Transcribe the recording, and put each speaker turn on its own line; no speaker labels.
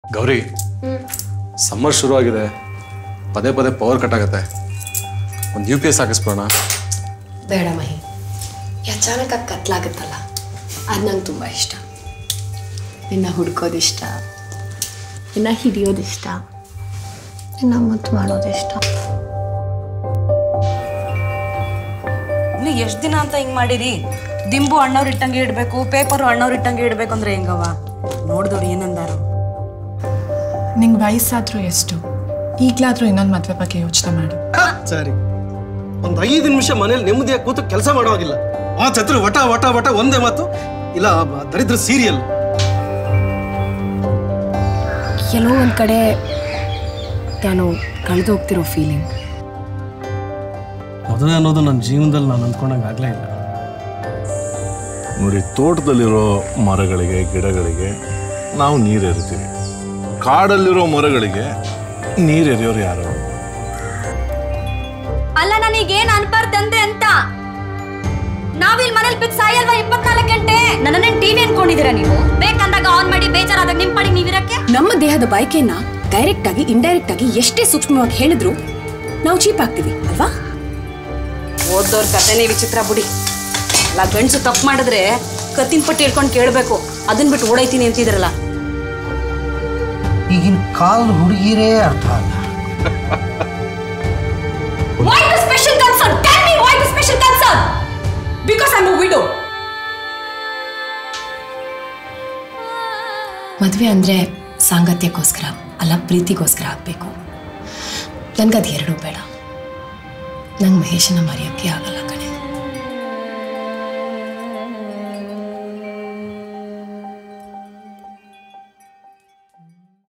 Gauri summer ಶುರು ಆಗಿದೆ, ಪದೇ ಪದೇ ಪವರ್ ಕಟ್ ಆಗುತ್ತೆ. ಒಂದು UPS ಹಾಕಿಸ್ಬೋಣ?
ಬೇಡ ಮಹಿ, ಅಚಾನಕ್ ಆಗಿ ಕತ್ಲಾಗುತ್ತಲ್ಲ, ಅದು ನಂಗೆ ತುಂಬ ಇಷ್ಟ. ನಿನ್ನ ಹುಡ್ಕೋದಿಷ್ಟ, ನಿನ್ನ ಹಿಡಿಯೋದಿಷ್ಟ, ನಿನ್ನ ಮುತ್ತು ಮಾಡೋದಿಷ್ಟ.
ನೀವು ಎಷ್ಟು ದಿನ ಅಂತ ಹಿಂಗೆ ಮಾಡಿರಿ? ದಿಂಬು ಅಣ್ಣವ್ರು ಇಟ್ಟಂಗೆ ಇಡಬೇಕು, ಪೇಪರು ಅಣ್ಣವ್ರು ಇಟ್ಟಂಗೆ ಇಡಬೇಕು ಅಂದ್ರೆ ಹೆಂಗವ? ನೋಡ್ದವ್ರು ಏನಂದಾರು?
ನಿಂಗೆ ವಯಸ್ಸಾದ್ರೂ ಎಷ್ಟು, ಈಗಲಾದ್ರೂ ಇನ್ನೊಂದು ಮದುವೆ ಬಗ್ಗೆ ಯೋಚನೆ ಮಾಡು.
ಸರಿ, ಒಂದು 5 ನಿಮಿಷ ಮನೇಲಿ ನೆಮ್ಮದಿಯಾಗಿ ಕೂತು ಕೆಲಸ ಮಾಡೋವಾಗಿಲ್ಲ. ಆ ಛತ್ರ ವಟ ವಟ ವಟ ಒಂದೇ ಮಾತು ಇಲ್ಲ, ದರಿದ್ರ ಸೀರಿಯಲ್.
ಎಲ್ಲೋ ಒಂದು ಕಡೆ ನಾನು ಕಳೆದು ಹೋಗ್ತಿರೋ ಫೀಲಿಂಗ್.
ಮದುವೆ ಅನ್ನೋದು ನನ್ನ ಜೀವನದಲ್ಲಿ ನಾನು ಅಂದ್ಕೊಂಡಂಗೆ ಆಗಲೇ ಇಲ್ಲ.
ನೋಡಿ, ತೋಟದಲ್ಲಿರೋ ಮರಗಳಿಗೆ ಗಿಡಗಳಿಗೆ ನಾವು ನೀರು ಎರಿತೀವಿ, ಕಾಡಲ್ಲಿರೋ ಮರಗಳಿಗೆ ನೀರು ಎರಿಯೋರು ಯಾರು?
ಅಲ್ಲ, ನನಗೇನು ಅನ್ಬಾರ್ದಂದೆ ಅಂತ. ನಾವಿಲ್ ಮನೇಲಿ ಬಿದ್ದು ಸಾಯಲ್ವಾ 24 ಗಂಟೆ? ನನ್ನನ್ನೇನು ಟಿವಿ ಅನ್ಕೊಂಡಿದ್ದೀರಾ ನೀವು? ಬೇಕಂದಾಗ ಆನ್ ಮಾಡಿ, ಬೇಜಾರಾದಾಗ ನಿಮ್ಮ ಪಾಡಿಗೆ ನೀವಿರಕ್ಕೆ.
ನಮ್ಮ ದೇಹದ ಬಯಕೆಯನ್ನ ಡೈರೆಕ್ಟ್ ಆಗಿ ಇಂಡೈರೆಕ್ಟ್ ಆಗಿ ಎಷ್ಟೇ ಸೂಕ್ಷ್ಮವಾಗಿ ಹೇಳಿದ್ರು ನಾವು ಚೀಪ್ ಆಗ್ತೀವಿ ಅಲ್ವಾ?
ಓದ್ದವ್ರ ಕಥೆನೇ ವಿಚಿತ್ರ ಬಿಡಿ. ಅಲ್ಲ, ಗಂಡಸು ತಪ್ಪು ಮಾಡಿದ್ರೆ ಕತ್ತಿನ ಪಟ್ಟಿ ಹಿಡ್ಕೊಂಡು ಕೇಳಬೇಕು, ಅದನ್ನ ಬಿಟ್ಟು ಓಡೈತೀನಿ ಅಂತಿದ್ರಲ್ಲ.
ಈಗಿನ ಕಾಲದ ಹುಡುಗಿರೇ ಅರ್ಥ ಅಲ್ಲ.
Why the special concern? Tell me why the special concern? Because I'm a widow. ಮದುವೆ ಅಂದ್ರೆ ಸಾಂಗತ್ಯಕ್ಕೋಸ್ಕರ ಅಲ್ಲ, ಪ್ರೀತಿಗೋಸ್ಕರ ಆಗಬೇಕು. ನನಗದು ಎರಡೂ ಬೇಡ. ನಂಗೆ ಮಹೇಶನ ಮರೆಯೋಕ್ಕೆ ಆಗಲ್ಲ ಕಣೆ.